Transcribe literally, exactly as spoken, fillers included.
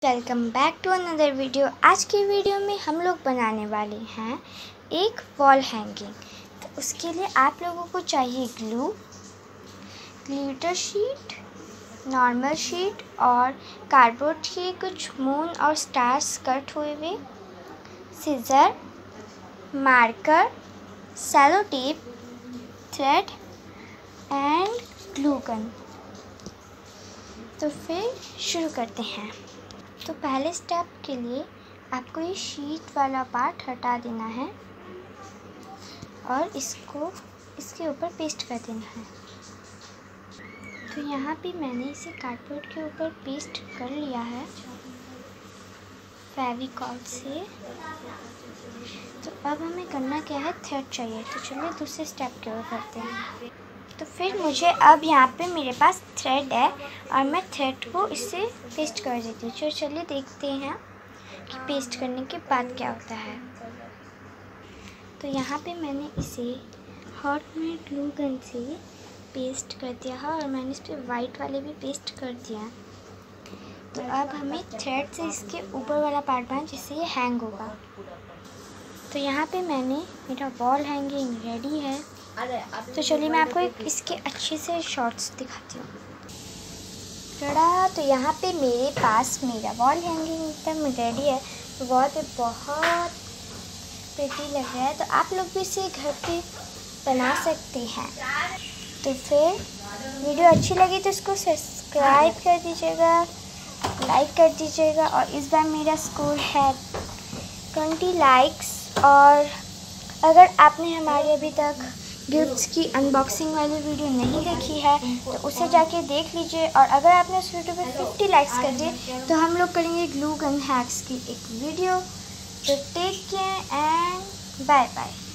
Welcome back to another video. आज की video में हम लोग बनाने वाले हैं एक वॉल हैंगिंग। तो उसके लिए आप लोगों को चाहिए glue, glitter sheet, normal sheet और कार्डबोर्ड के कुछ मून और स्टार्स कट हुए हुए, scissor, marker, sellotape, thread and glue gun. तो फिर शुरू करते हैं। तो पहले स्टेप के लिए आपको ये शीट वाला पार्ट हटा देना है और इसको इसके ऊपर पेस्ट कर देना है। तो यहाँ पे मैंने इसे कार्डबोर्ड के ऊपर पेस्ट कर लिया है फेविकॉल से। तो अब हमें करना क्या है, थ्रेड चाहिए। तो चलिए दूसरे स्टेप की ओर करते हैं। तो फिर मुझे अब यहाँ पे मेरे पास थ्रेड है और मैं थ्रेड को इससे पेस्ट कर देती हूँ। तो चलिए देखते हैं कि पेस्ट करने के बाद क्या होता है। तो यहाँ पे मैंने इसे हॉट में ग्लू गन से पेस्ट कर दिया है और मैंने इस पर वाइट वाले भी पेस्ट कर दिया। तो अब हमें थ्रेड से इसके ऊपर वाला पार्ट बनाना जिससे ये हैंग होगा। तो यहाँ पे मैंने मेरा वॉल हैंगिंग रेडी है। तो चलिए मैं आपको एक इसके अच्छे से शॉट्स दिखाती हूँ। टड़ा, तो यहाँ पे मेरे पास मेरा वॉल हैंगिंग एकदम रेडी है। तो वॉल पे बहुत प्रिटी लग रहा है। तो आप लोग भी इसे घर पे बना सकते हैं। तो फिर वीडियो अच्छी लगी तो इसको सब्सक्राइब कर दीजिएगा, लाइक कर दीजिएगा। और इस बार मेरा स्कोर है ट्वेंटी लाइक्स। और अगर आपने हमारी अभी तक गिफ्ट्स की अनबॉक्सिंग वाली वीडियो नहीं देखी है तो उसे जाके देख लीजिए। और अगर आपने उस वीडियो पे फिफ्टी लाइक्स कर दिए तो हम लोग करेंगे ग्लू गन हैक्स की एक वीडियो। तो take care and bye bye.